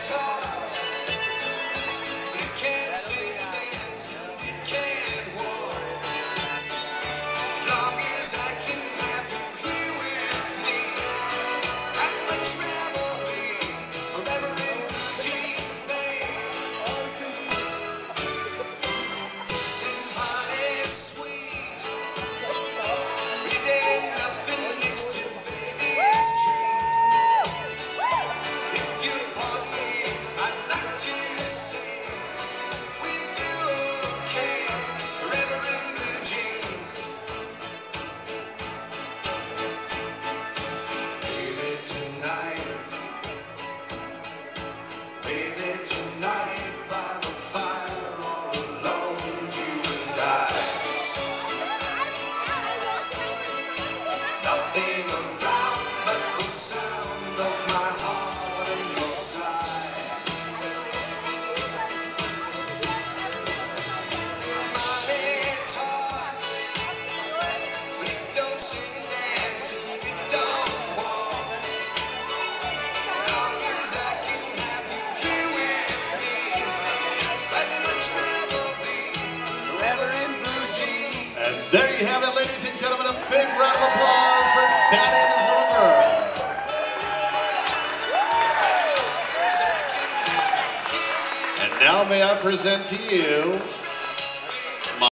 talks, but it can't sing and dance, and it can't walk. Long as I can have you here with me, I would rather be forever in blue jeans, babe. And honey sweet, it ain't nothing next to baby's treat. If you pardon me, I'd like to say we'd do okay forever in blue jeans. Baby, tonight by the fire, all alone, you and I. Nothing around but the sound of my heart and your sigh. Money talks, but it don't sing and dance, and it don't walk. Long as I can have you here with me, I'd much rather be forever in blue jeans. And there you have it, ladies and gentlemen, a big round of applause for Daddy and his little girl. And now may I present to you